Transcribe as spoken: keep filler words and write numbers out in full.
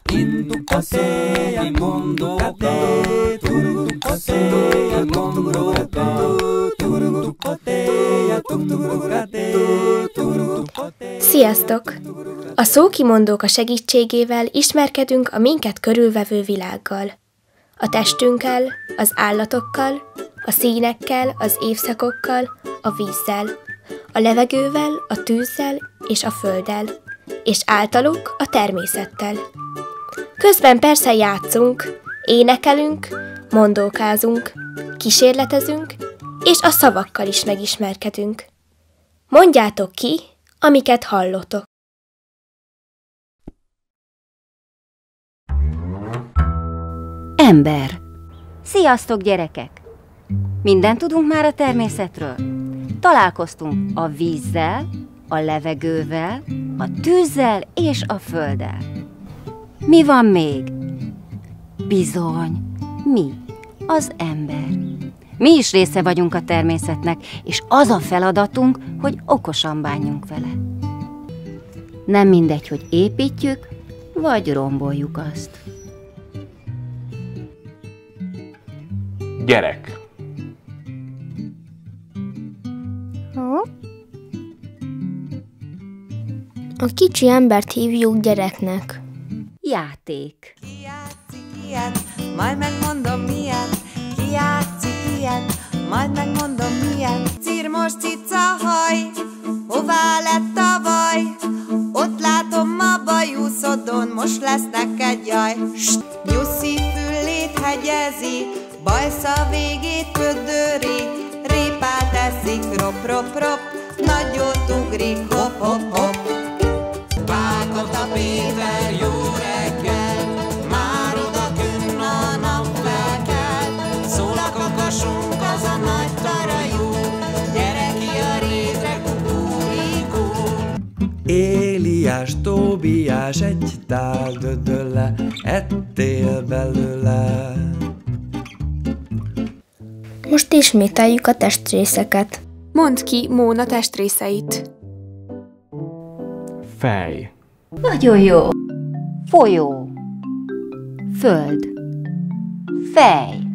Sziasztok! A szókimondók a segítségével ismerkedünk a minket körülvevő világgal. A testünkkel, az állatokkal, a színekkel, az évszakokkal, a vízzel, a levegővel, a tűzzel és a földdel, és általuk a természettel. Közben persze játszunk, énekelünk, mondókázunk, kísérletezünk, és a szavakkal is megismerkedünk. Mondjátok ki, amiket hallotok. Ember. Sziasztok, gyerekek! Mindent tudunk már a természetről? Találkoztunk a vízzel, a levegővel, a tűzzel és a földdel. Mi van még? Bizony, mi, az ember. Mi is része vagyunk a természetnek, és az a feladatunk, hogy okosan bánjunk vele. Nem mindegy, hogy építjük, vagy romboljuk azt. Gyerek. A kicsi embert hívjuk gyereknek. Játék. Ki játszik ilyet, majd megmondom milyen. Ki játszik ilyet, majd megmondom milyen. Cirmos cica haj, hová lett a vaj? Ott látom a bajuszodon, most lesz neked jaj. St, nyuszi füllét hegyezi, bajsza végét pödöri. Répát eszik, rop, rop, rop, nagyot ugrik, hop, hop, hop. Vágott a Péter, jó reggel, már odakünn a nap felkel. Szól a kakasunk, az a nagy tarajú, gyere ki a rétre, kukurikú. Éliás, Tóbiás, egy tál dödölle, ettél belőle. Most ismételjük a testrészeket. Mondd ki Móna testrészeit. Fej. Nagyon jó. Folyó. Föld. Fej.